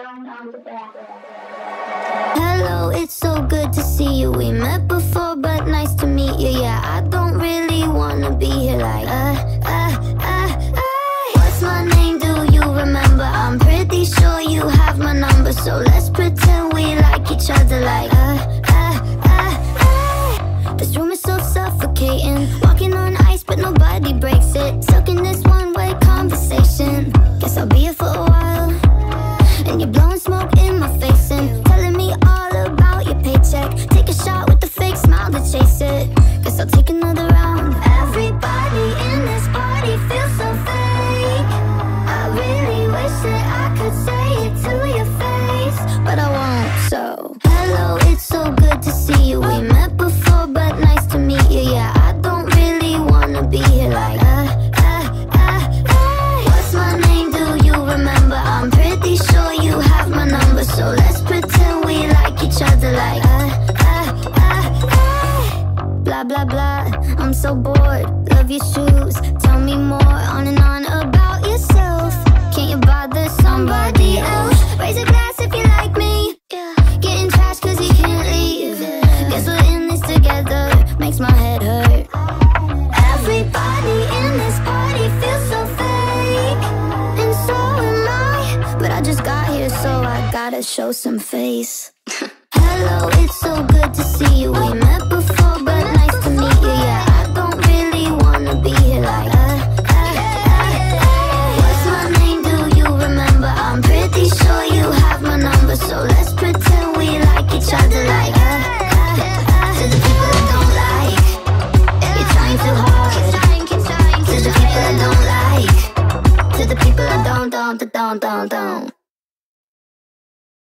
Hello, it's so good to see you. We met before, but nice to meet you. Yeah, I don't really wanna be here like what's my name, do you remember? I'm pretty sure you have my number, so let's pretend we like each other like This room is so suffocating, walking on ice but nobody breaks it. Stuck in this one-way conversation, guess I'll be here for a while. And you're blowing smoke in my face and telling me all about your paycheck. Take a shot with the fake smile to chase it. Guess I'll take another round. Everybody in this party feels so fake. I really wish that I could say it to your face, but I won't. So hello, it's so good to see you. We met before, but nice to meet you. Yeah, I don't really wanna be here like what's my name, do you remember? I'm pretty sure you have my number, so let's pretend we like each other like blah blah blah. I'm so bored, love your shoes. Tell me more, on and on about yourself. Can't you bother somebody else? Raise a glass if you like me. Getting trashed cause you can't leave. Guess we're in this together, makes my head hurt. Everybody in this party feels so fake, and so am I. But I just got here, so I gotta show some face. Hello, it's so good to see you. We met before.